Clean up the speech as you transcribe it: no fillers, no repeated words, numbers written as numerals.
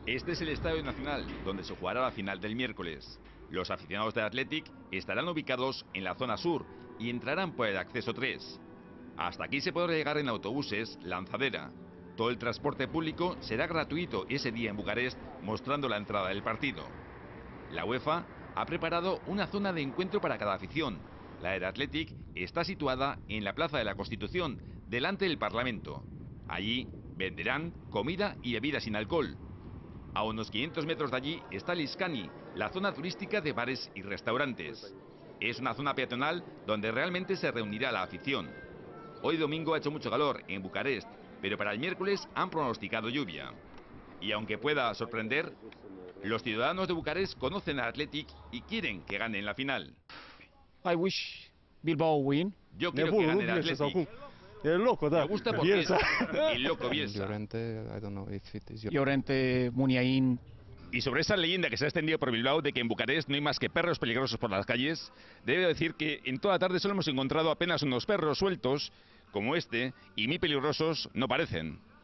Este es el Estadio Nacional, donde se jugará la final del miércoles. Los aficionados del Athletic estarán ubicados en la zona sur y entrarán por el acceso 3. Hasta aquí se podrá llegar en autobuses Lanzadera. Todo el transporte público será gratuito ese día en Bucarest, mostrando la entrada del partido. La UEFA ha preparado una zona de encuentro para cada afición. La del Athletic está situada en la Plaza de la Constitución, delante del Parlamento. Allí venderán comida y bebidas sin alcohol. A unos 500 metros de allí está Liscani, la zona turística de bares y restaurantes. Es una zona peatonal donde realmente se reunirá la afición. Hoy domingo ha hecho mucho calor en Bucarest, pero para el miércoles han pronosticado lluvia. Y aunque pueda sorprender, los ciudadanos de Bucarest conocen al Athletic y quieren que gane en la final. I wish Bilbao win. Yo quiero que gane el Athletic. Me gusta porque es el loco Bielsa. Llorente, Muniain. Y sobre esa leyenda que se ha extendido por Bilbao de que en Bucarest no hay más que perros peligrosos por las calles, debo decir que en toda la tarde solo hemos encontrado apenas unos perros sueltos, como este, y muy peligrosos no parecen.